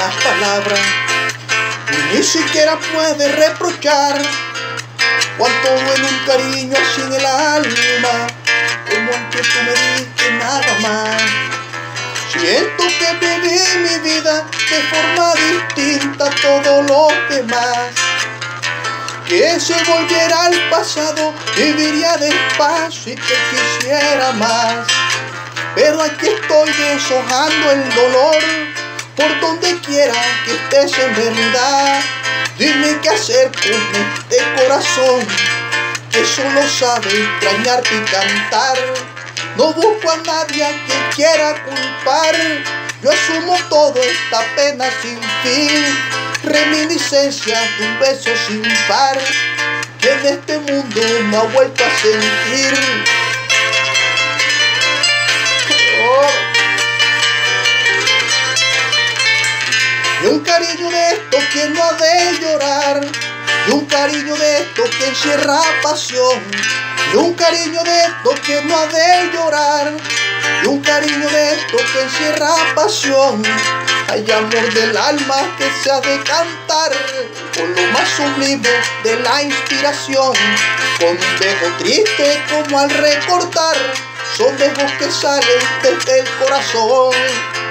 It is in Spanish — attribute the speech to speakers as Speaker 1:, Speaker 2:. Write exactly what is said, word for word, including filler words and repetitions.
Speaker 1: las palabras, ni siquiera puede reprochar cuánto duele un cariño así en el alma, como el que tú me diste nada más. Siento que viví mi vida de forma distinta a todos los demás, que si volviera al pasado viviría despacio y te quisiera más. Pero aquí estoy deshojando el dolor, por donde quiera que estés en verdad. Dime qué hacer con este corazón que solo sabe extrañarte y cantar. No busco a nadie a quien quiera culpar, yo asumo todo esta pena sin fin, reminiscencia de un beso sin par, que en este mundo no ha vuelto a sentir. Oh. Y un cariño de esto que no ha de llorar, y un cariño de esto que encierra pasión, y un cariño de esto que no ha de llorar, y un cariño de esto que encierra pasión. Hay amor del alma que se ha de cantar con lo más sublime de la inspiración, con un dejo triste como al recortar, son dejos que salen desde el corazón.